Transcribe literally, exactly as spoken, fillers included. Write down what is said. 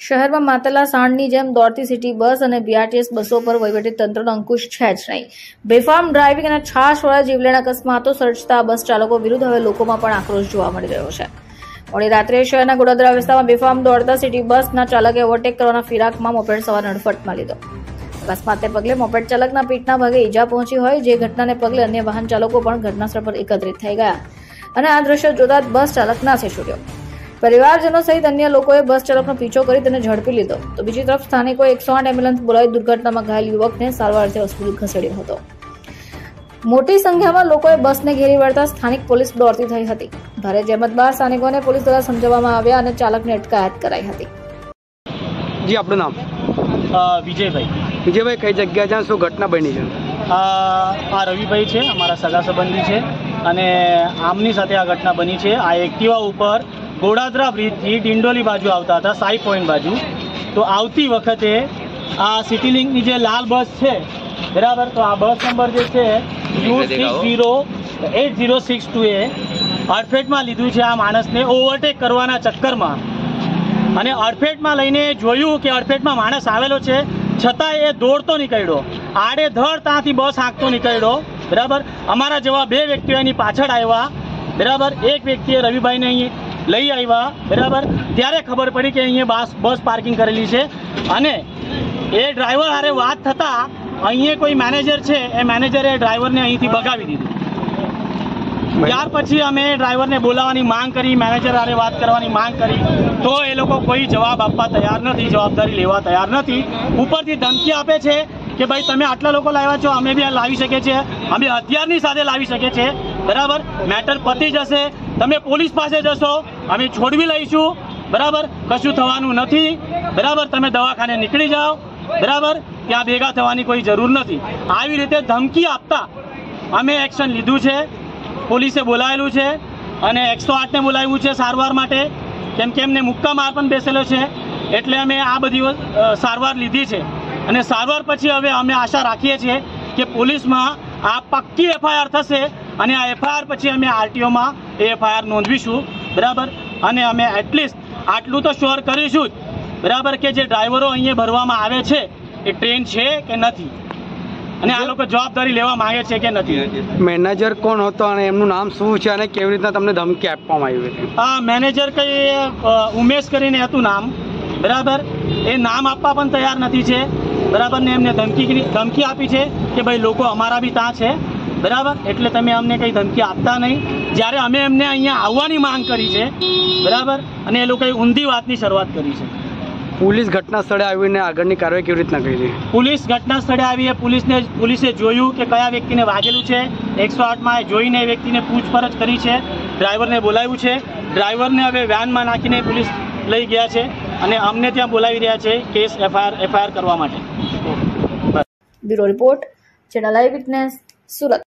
શહેરમાં માતલા સાંડની જેમ દોડતી સિટી બસ અને બીઆરટીએસ બસો પર વહીવટી તંત્રનો અંકુશ છે જ નહીં. બેફામ ડ્રાઇવિંગ અને છાશવાળા જીવલેણ અકસ્માતો સર્જતા બસ ચાલકો વિરુદ્ધ હવે લોકોમાં પણ આક્રોશ જોવા મળી રહ્યો છે. મોડી રાત્રે શહેરના ગોડાદરા વિસ્તારમાં બેફામ દોડતા સિટી બસના ચાલકે ઓવરટેક કરવાના ફિરાકમાં મોપેડ સવારને અડફટમાં લીધો. અકસ્માતને પગલે મોપેડ ચાલકના પીઠના ભાગે ઈજા પહોંચી હોય, જે ઘટનાને પગલે અન્ય વાહન ચાલકો પણ ઘટનાસ્થળ પર એકત્રિત થઈ ગયા અને આ દ્રશ્ય જોતા જ બસ ચાલક નાસી છૂટ્યો. પરિવારજનો સહિત અન્ય લોકોએ બસ ચાલકનો પીછો કરી તેને ઝડપી લીધો, તો બીજી તરફ સ્થાનિકોએ એકસો આઠ એમ્બ્યુલન્સ બોલાવી દુર્ઘટનામાં ઘાયલ યુવકને સારવાર અર્થે હોસ્પિટલ ખસેડ્યો હતો. મોટી સંખ્યામાં લોકોએ બસને ઘેરી વળતા સ્થાનિક પોલીસ દોડતી થઈ હતી. ભારે જહેમત બાદ સ્થાનિકોને પોલીસ દ્વારા સમજાવવામાં આવ્યા અને ચાલકને અટકાયત કરાઈ હતી. જી, આપણું નામ? વિજયભાઈ. વિજયભાઈ, કઈ જગ્યા જ્યાં શું ઘટના બની છે? આ રવિભાઈ છે, અમારા સગા સંબંધી છે અને આમની સાથે આ ઘટના બની છે. આ એક્ટિવા ઉપર ગોડાદરા બ્રિજથી ડિંડોલી બાજુ આવતા હતા, સાઈ પોઈન્ટ બાજુ. તો આવતી વખતે આ સિટી લિંકની જે લાલ બસ છે, બરાબર, તો આ બસ નંબર જે છે U six zero eight zero six two એ અડફેટમાં લીધું છે આ માણસને ઓવરટેક કરવાના ચક્કરમાં. અને અડફેટમાં લઈને જોયું કે અડફેટમાં માણસ આવેલો છે, છતાં એ દોડતો નીકળ્યો, આડેધડ ત્યાંથી બસ હાંકતો નીકળ્યો. બરાબર, અમારા જેવા બે વ્યક્તિઓ એની પાછળ આવ્યા. બરાબર, એક વ્યક્તિએ રવિભાઈને અહીં લઈ આવ્યા. બરાબર, ત્યારે ખબર પડી કે અહીંયા બસ બસ પાર્કિંગ કરેલી છે અને એ ડ્રાઈવર હારે વાત થતાં અહીંયા કોઈ મેનેજર છે, એ મેનેજરે ડ્રાઈવરને અહીંથી ભગાવી દીધું. ત્યાર પછી અમે ડ્રાઈવરને બોલાવવાની માંગ કરી, મેનેજર હારે વાત કરવાની માંગ કરી, તો એ લોકો કોઈ જવાબ આપવા તૈયાર નથી, જવાબદારી લેવા તૈયાર નથી. ઉપરથી ધમકી આપે છે કે ભાઈ તમે આટલા લોકો લાવ્યા છો, અમે બી લાવી શકીએ છીએ, અમે હથિયારની સાથે લાવી શકીએ છીએ. બરાબર, મેટર પતી જશે, તમે પોલીસ પાસે જશો, અમે છોડવી લઈશું. બરાબર, કશું થવાનું નથી. બરાબર, તમે દવાખાને નીકળી જાઓ. બરાબર, ત્યાં ભેગા થવાની કોઈ જરૂર નથી. આવી રીતે ધમકી આપતા અમે એક્શન લીધું છે. પોલીસે બોલાવેલું છે અને એકસો આઠને બોલાવ્યું છે સારવાર માટે, કેમ કે એમને મુક્કા માર પણ બેસેલો છે. એટલે અમે આ બધી સારવાર લીધી છે અને સારવાર પછી હવે અમે આશા રાખીએ છીએ કે પોલીસમાં આ પક્કી એફઆઈઆર થશે અને આ એફઆઈઆર પછી અમે આરટીઓમાં એ એફઆઈઆર નોંધવીશું. બરાબર, અને અમે એટલીસ્ટ આટલું તો શ્યોર કરીશું જ, બરાબર, કે જે ડ્રાઈવરો અહીંયા ભરવામાં આવે છે એ ટ્રેન છે કે નથી અને આ લોકો જવાબદારી લેવા માંગે છે કે નથી. મેનેજર કોણ હતો અને એમનું નામ શું છે અને કેવી રીતના તમને ધમકી આપવામાં આવી હતી? હા, મેનેજર કઈ ઉમેશ કરીને હતું નામ. બરાબર, એ નામ આપવા પણ તૈયાર નથી છે. બરાબર, ને એમને ધમકી ધમકી આપી છે કે ભાઈ લોકો અમારા બી ત્યાં છે. બરાબર, એટલે તમે અમને કંઈ ધમકી આપતા નહીં. જ્યારે અમે એમને અહીંયા આવવાની માંગ કરી છે, બરાબર, અને એ લોકોએ ઊંધી વાતની શરૂઆત કરી છે. પોલીસ ઘટના સ્થળે આવીને આગળની કાર્યવાહી કેવી રીતના કરી? પોલીસ ઘટના સ્થળે આવી, પોલીસને પોલીસે જોયું કે કયા વ્યક્તિને વાગેલું છે. એકસો આઠમાં જોઈને એ વ્યક્તિને પૂછપરછ કરી છે, ડ્રાઈવરને બોલાવ્યું છે. ડ્રાઈવરને હવે વેનમાં નાખીને પોલીસ લઈ ગયા છે અને અમને ત્યાં બોલાવી રહ્યા છે કેસ એફઆઈઆર એફઆઈઆર કરવા માટે. Bureau report, channel eye witness, Surat.